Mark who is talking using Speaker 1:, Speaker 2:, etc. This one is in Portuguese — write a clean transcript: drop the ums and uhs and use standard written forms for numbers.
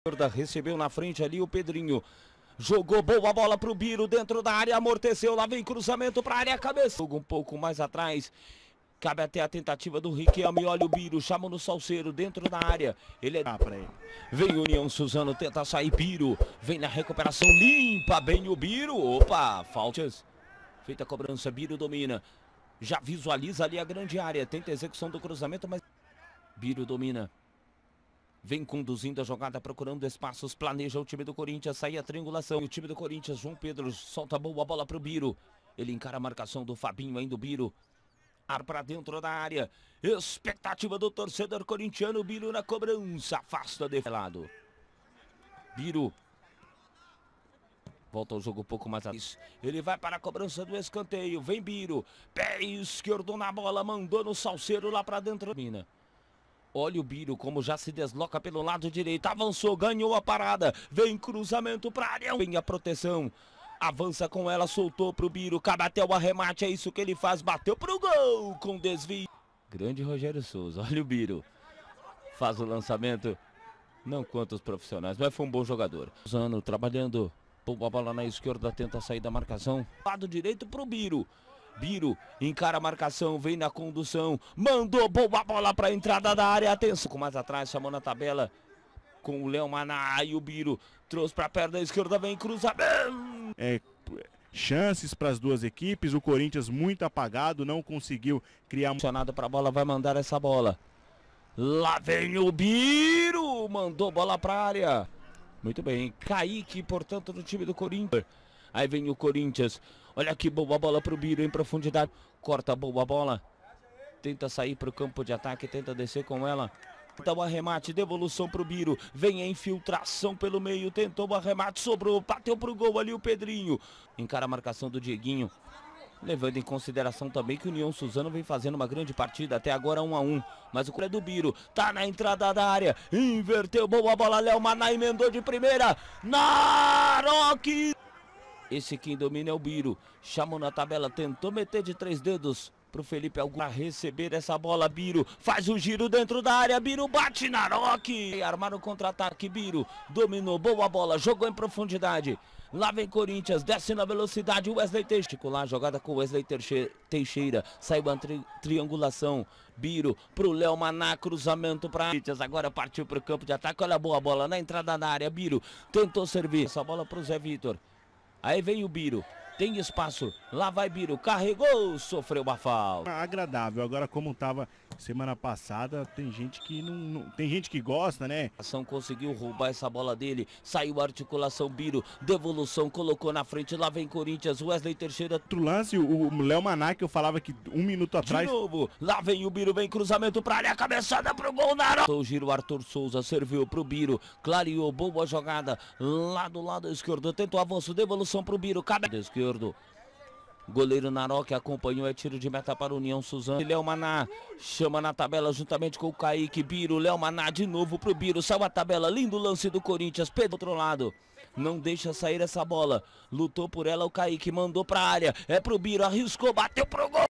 Speaker 1: Recebeu na frente ali o Pedrinho. Jogou boa bola pro Biro dentro da área, amorteceu, lá vem cruzamento pra área, cabeça. Um pouco mais atrás, cabe até a tentativa do Riquelme, olha o Biro, chama no Salceiro dentro da área. Ele é...
Speaker 2: pra ele.
Speaker 1: Vem o União Suzano, tenta sair Biro, vem na recuperação, limpa bem o Biro. Opa, faltas. Feita a cobrança, Biro domina. Já visualiza ali a grande área, tenta a execução do cruzamento, mas Biro domina. Vem conduzindo a jogada, procurando espaços, planeja o time do Corinthians, sai a triangulação. O time do Corinthians, João Pedro, solta boa bola pro Biro. Ele encara a marcação do Fabinho, ainda o Biro. Ar pra dentro da área. Expectativa do torcedor corintiano, Biro na cobrança, afasta de lado. Biro. Volta o jogo um pouco mais atrás. Ele vai para a cobrança do escanteio, vem Biro. Pé esquerdo na bola, mandou no Salceiro lá pra dentro. Mina. Olha o Biro como já se desloca pelo lado direito, avançou, ganhou a parada, vem cruzamento para a área, vem a proteção, avança com ela, soltou pro Biro, cabe até o arremate, é isso que ele faz, bateu pro gol com desvio. Grande Rogério Souza, olha o Biro, faz o lançamento, não quanto os profissionais, mas foi um bom jogador. Suzano trabalhando, boa bola na esquerda, tenta sair da marcação, lado direito pro Biro. Biro encara a marcação, vem na condução, mandou boa bola para a entrada da área, atenção, com mais atrás, chamou na tabela, com o Léo Maná e o Biro, trouxe para a perna esquerda, vem cruzamento.
Speaker 2: Chances para as duas equipes, o Corinthians muito apagado, não conseguiu criar...
Speaker 1: Funcionado para a bola, vai mandar essa bola, lá vem o Biro, mandou bola para a área, muito bem, Kaique, portanto, do time do Corinthians. Aí vem o Corinthians, olha que boa bola pro Biro em profundidade, corta a boa bola, tenta sair pro campo de ataque, tenta descer com ela, tenta o arremate, devolução pro Biro, vem a infiltração pelo meio, tentou o arremate, sobrou, bateu pro gol ali o Pedrinho, encara a marcação do Dieguinho, levando em consideração também que o União Suzano vem fazendo uma grande partida, até agora 1-1, mas o é do Biro, tá na entrada da área, inverteu, boa bola, Léo Maná emendou de primeira, Naroque! Esse quem domina é o Biro, chamou na tabela, tentou meter de 3 dedos pro Felipe Augusto para receber essa bola, Biro faz o giro dentro da área, Biro bate na Naroque, armaram o contra-ataque, Biro dominou, boa bola, jogou em profundidade, lá vem Corinthians, desce na velocidade, Wesley Teixeira, lá jogada com Wesley Teixeira, saiu a triangulação, Biro pro Léo Maná, cruzamento para Corinthians, agora partiu pro campo de ataque, olha a boa bola na entrada da área, Biro tentou servir, essa bola pro Zé Vitor. Aí vem o Biro, tem espaço, lá vai Biro, carregou, sofreu uma falta.
Speaker 2: Agradável, agora como estava semana passada, tem gente que tem gente que gosta, né?
Speaker 1: A ação conseguiu roubar essa bola dele, saiu a articulação, Biro, devolução, colocou na frente, lá vem Corinthians, Wesley Teixeira.
Speaker 2: Outro lance, o Léo Maná, que eu falava que 1 minuto atrás...
Speaker 1: De novo, lá vem o Biro, vem cruzamento pra área, cabeçada pro gol, Naroque. O giro, Arthur Souza serviu pro Biro, clareou, boa jogada, lá do lado esquerdo, tentou avanço, devolução pro Biro, cabeça esquerdo. Goleiro Naroque acompanhou, é tiro de meta para o União Suzano. Léo Maná chama na tabela juntamente com o Kaique, Biro, Léo Maná de novo pro Biro, saiu a tabela, lindo lance do Corinthians, Pedro do outro lado, não deixa sair essa bola, lutou por ela o Kaique, mandou pra área, é pro Biro, arriscou, bateu pro gol.